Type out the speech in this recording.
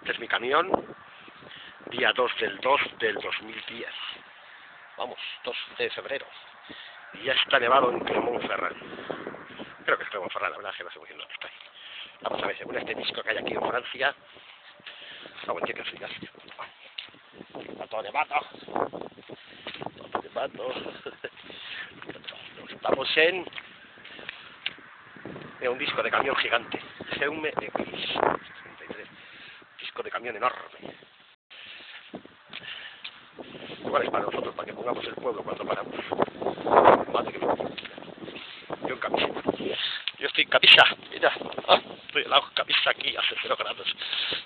Este es mi camión, día 2 del 2 del 2010. Vamos, 2 de febrero. Y ya está nevado en Clermont-Ferrand. Creo que es Clermont-Ferrand, la verdad es que no sé muy bien dónde está. Vamos a ver, según este disco que hay aquí en Francia. Aguante que sigas. Está todo nevado. Todo nevado. Estamos en un disco de camión gigante. Seume X33. Disco de camión enorme. Igual es para nosotros, para que pongamos el pueblo cuando paramos. Madre mía. Yo en camisa. Yo estoy en camisa. Mira. Estoy en la camisa aquí hace 0 grados.